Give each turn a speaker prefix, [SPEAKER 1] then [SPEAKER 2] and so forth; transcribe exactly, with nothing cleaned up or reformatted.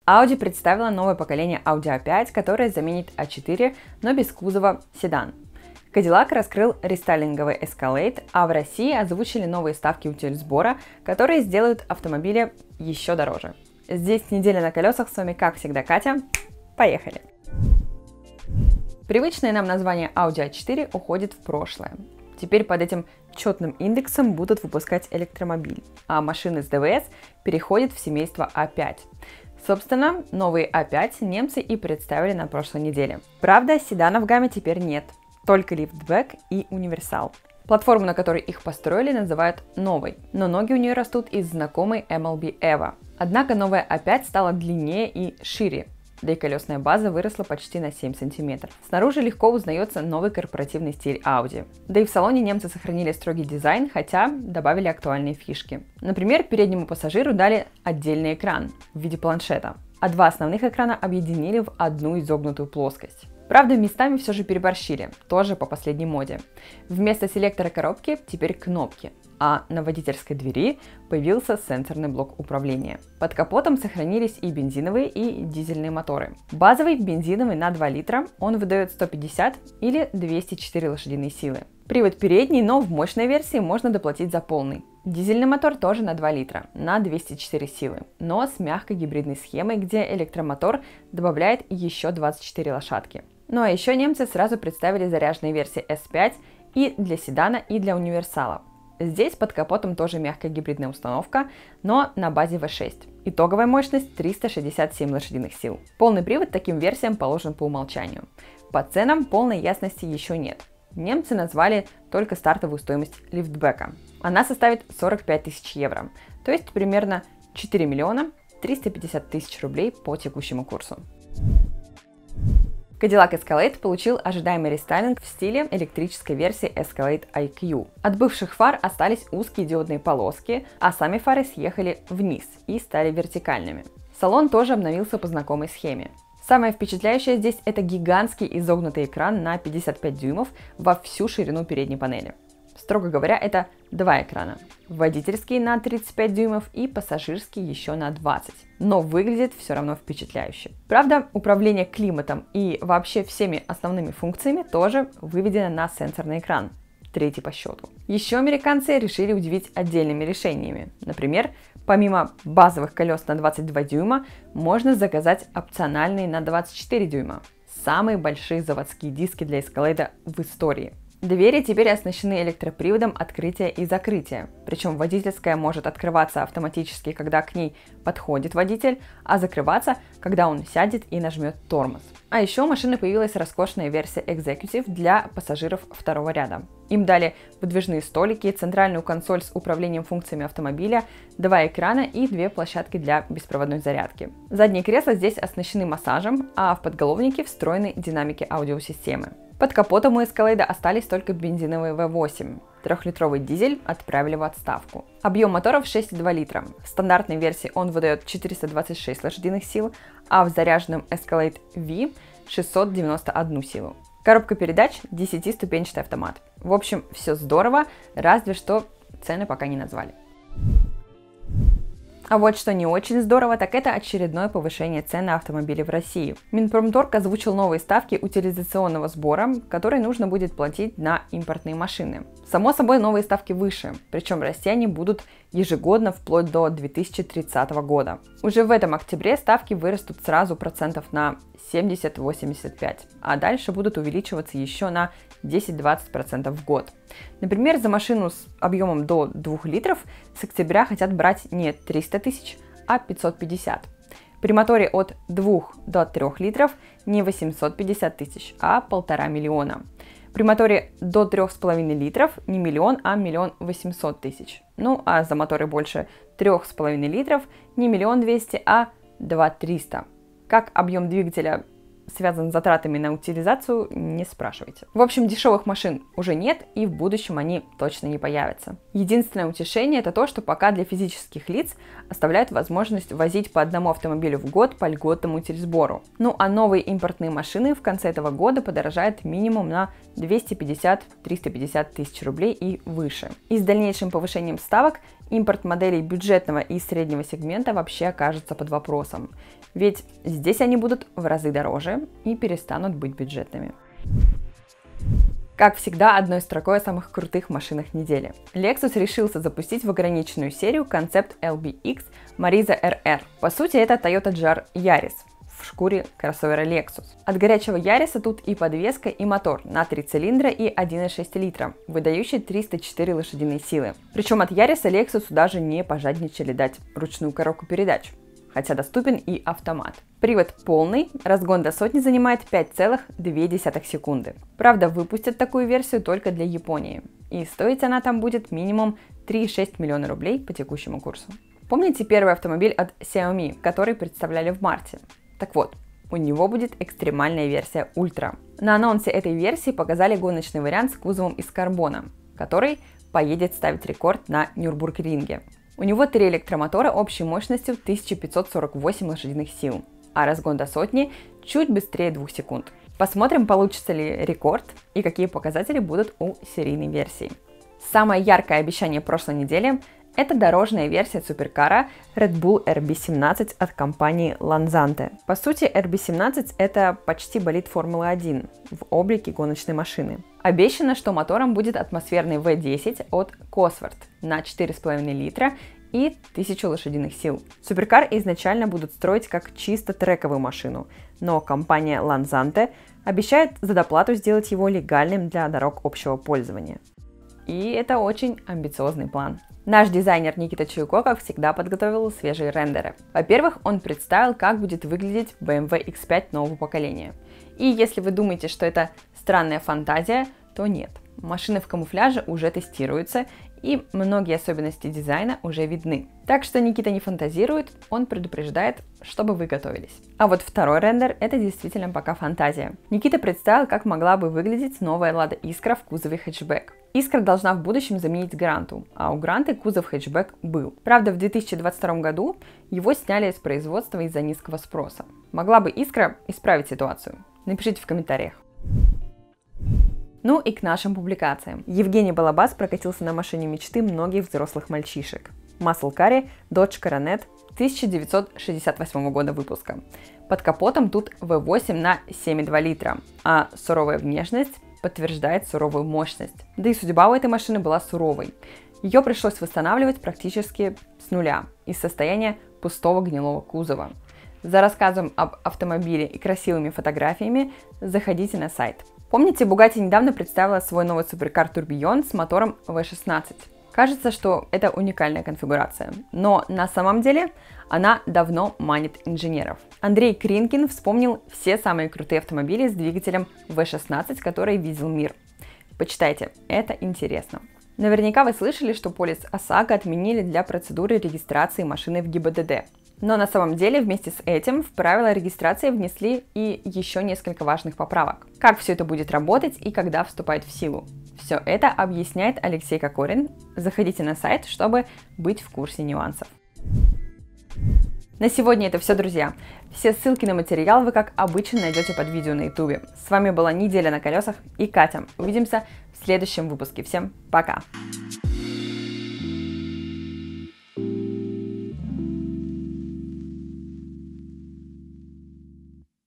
[SPEAKER 1] Audi представила новое поколение Audi а пять, которое заменит а четыре, но без кузова седан. Cadillac раскрыл рестайлинговый Escalade, а в России озвучили новые ставки утилизсбора, которые сделают автомобили еще дороже. Здесь неделя на колесах, с вами как всегда Катя. Поехали! Привычное нам название Audi а четыре уходит в прошлое. Теперь под этим четным индексом будут выпускать электромобиль, а машины с ДВС переходят в семейство а пять. Собственно, новые а пять немцы и представили на прошлой неделе. Правда, седанов в гамме теперь нет, только лифтбэк и универсал. Платформу, на которой их построили, называют новой, но ноги у нее растут из знакомой эм эл би Evo. Однако новая а пять стала длиннее и шире, да и колесная база выросла почти на семь сантиметров. Снаружи легко узнается новый корпоративный стиль Audi. Да и в салоне немцы сохранили строгий дизайн, хотя добавили актуальные фишки. Например, переднему пассажиру дали отдельный экран в виде планшета, а два основных экрана объединили в одну изогнутую плоскость. Правда, местами все же переборщили, тоже по последней моде. Вместо селектора коробки теперь кнопки, а на водительской двери появился сенсорный блок управления. Под капотом сохранились и бензиновые, и дизельные моторы. Базовый бензиновый на два литра, он выдает сто пятьдесят или двести четыре лошадиные силы. Привод передний, но в мощной версии можно доплатить за полный. Дизельный мотор тоже на два литра, на двести четыре силы, но с мягкой гибридной схемой, где электромотор добавляет еще двадцать четыре лошадки. Ну а еще немцы сразу представили заряженные версии эс пять и для седана, и для универсала. Здесь под капотом тоже мягкая гибридная установка, но на базе ви шесть. Итоговая мощность триста шестьдесят семь лошадиных сил. Полный привод таким версиям положен по умолчанию. По ценам полной ясности еще нет. Немцы назвали только стартовую стоимость лифтбека. Она составит сорок пять тысяч евро, то есть примерно четыре миллиона триста пятьдесят тысяч рублей по текущему курсу. Cadillac Escalade получил ожидаемый рестайлинг в стиле электрической версии Escalade ай кью. От бывших фар остались узкие диодные полоски, а сами фары съехали вниз и стали вертикальными. Салон тоже обновился по знакомой схеме. Самое впечатляющее здесь это гигантский изогнутый экран на пятьдесят пять дюймов во всю ширину передней панели. Строго говоря, это два экрана. Водительский на тридцать пять дюймов и пассажирский еще на двадцать. Но выглядит все равно впечатляюще. Правда, управление климатом и вообще всеми основными функциями тоже выведено на сенсорный экран. Третий по счету. Еще американцы решили удивить отдельными решениями. Например, помимо базовых колес на двадцать два дюйма, можно заказать опциональные на двадцать четыре дюйма. Самые большие заводские диски для Escalade в истории. Двери теперь оснащены электроприводом открытия и закрытия, причем водительская может открываться автоматически, когда к ней подходит водитель, а закрываться, когда он сядет и нажмет тормоз. А еще у машины появилась роскошная версия Executive для пассажиров второго ряда. Им дали выдвижные столики, центральную консоль с управлением функциями автомобиля, два экрана и две площадки для беспроводной зарядки. Задние кресла здесь оснащены массажем, а в подголовнике встроены динамики аудиосистемы. Под капотом у Escalade остались только бензиновые ви восемь. Трехлитровый дизель отправили в отставку. Объем моторов шесть и два литра. В стандартной версии он выдает четыреста двадцать шесть лошадиных сил, а в заряженном Escalade V шестьсот девяносто одну силу. Коробка передач – десятиступенчатый автомат. В общем, все здорово, разве что цены пока не назвали. А вот что не очень здорово, так это очередное повышение цен на автомобили в России. Минпромторг озвучил новые ставки утилизационного сбора, которые нужно будет платить на импортные машины. Само собой, новые ставки выше, причем расти они будут ежегодно вплоть до две тысячи тридцатого года. Уже в этом октябре ставки вырастут сразу процентов на семьдесят — восемьдесят пять, а дальше будут увеличиваться еще на десять-двадцать процентов в год. Например, за машину с объемом до двух литров с октября хотят брать не триста тысяч, а пятьсот пятьдесят. При моторе от двух до трёх литров не восемьсот пятьдесят тысяч, а полтора миллиона. При моторе до трёх с половиной литров не миллион, а миллион восемьсот тысяч. Ну а за моторы больше трёх с половиной литров не миллион двести, а два триста. Как объем двигателя связан с затратами на утилизацию, не спрашивайте. В общем, дешевых машин уже нет, и в будущем они точно не появятся. Единственное утешение это то, что пока для физических лиц оставляют возможность возить по одному автомобилю в год по льготному утильсбору. Ну а новые импортные машины в конце этого года подорожают минимум на двести пятьдесят — триста пятьдесят тысяч рублей и выше. И с дальнейшим повышением ставок импорт моделей бюджетного и среднего сегмента вообще окажется под вопросом. ведь здесь они будут в разы дороже и перестанут быть бюджетными. Как всегда, одной строкой о самых крутых машинах недели. Lexus решился запустить в ограниченную серию концепт эл би икс Marisa эр эр. По сути, это Toyota джар Yaris в шкуре кроссовера Lexus. От горячего Яриса тут и подвеска, и мотор на три цилиндра и один и шесть литра, выдающий триста четыре лошадиные силы. Причем от Яриса Lexus даже не пожадничали дать ручную коробку передач, хотя доступен и автомат. Привод полный, разгон до сотни занимает пять целых две десятых секунды. Правда, выпустят такую версию только для Японии, и стоить она там будет минимум три и шесть миллиона рублей по текущему курсу. Помните первый автомобиль от Xiaomi, который представляли в марте? Так вот, у него будет экстремальная версия Ультра. На анонсе этой версии показали гоночный вариант с кузовом из карбона, который поедет ставить рекорд на Нюрбургринге. У него три электромотора общей мощностью тысяча пятьсот сорок восемь лошадиных сил, а разгон до сотни чуть быстрее двух секунд. Посмотрим, получится ли рекорд и какие показатели будут у серийной версии. Самое яркое обещание прошлой недели – это дорожная версия суперкара Red Bull эр би семнадцать от компании Lansante. По сути, эр би семнадцать это почти болид Формулы один в облике гоночной машины. Обещано, что мотором будет атмосферный ви десять от Cosworth на четыре с половиной литра и тысячу лошадиных сил. Суперкар изначально будут строить как чисто трековую машину, но компания Lansante обещает за доплату сделать его легальным для дорог общего пользования. И это очень амбициозный план. Наш дизайнер Никита Чуйко, как всегда, подготовил свежие рендеры. Во-первых, он представил, как будет выглядеть бэ эм вэ икс пять нового поколения. И если вы думаете, что это странная фантазия, то нет. Машины в камуфляже уже тестируются, и многие особенности дизайна уже видны. Так что Никита не фантазирует, он предупреждает, чтобы вы готовились. А вот второй рендер – это действительно пока фантазия. Никита представил, как могла бы выглядеть новая Лада Искра в кузове хэтчбэк. Искра должна в будущем заменить Гранту, а у Гранты кузов хэтчбэк был. Правда, в две тысячи двадцать втором году его сняли из производства из-за низкого спроса. Могла бы Искра исправить ситуацию? Напишите в комментариях. Ну и к нашим публикациям. Евгений Балабас прокатился на машине мечты многих взрослых мальчишек. Muscle Car Dodge Coronet тысяча девятьсот шестьдесят восьмого года выпуска. Под капотом тут ви восемь на семь и два литра, а суровая внешность подтверждает суровую мощность. Да и судьба у этой машины была суровой. Ее пришлось восстанавливать практически с нуля, из состояния пустого гнилого кузова. За рассказом об автомобиле и красивыми фотографиями заходите на сайт. Помните, Bugatti недавно представила свой новый суперкар Tourbillon с мотором ви шестнадцать. Кажется, что это уникальная конфигурация, но на самом деле она давно манит инженеров. Андрей Кринкин вспомнил все самые крутые автомобили с двигателем ви шестнадцать, которые видел мир. Почитайте, это интересно. Наверняка вы слышали, что полис ОСАГО отменили для процедуры регистрации машины в гэ и бэ дэ дэ. Но на самом деле вместе с этим в правила регистрации внесли и еще несколько важных поправок. Как все это будет работать и когда вступает в силу? Все это объясняет Алексей Кокорин. Заходите на сайт, чтобы быть в курсе нюансов. На сегодня это все, друзья. Все ссылки на материал вы, как обычно, найдете под видео на ютубе. С вами была Неделя на колесах и Катя. Увидимся в следующем выпуске. Всем пока!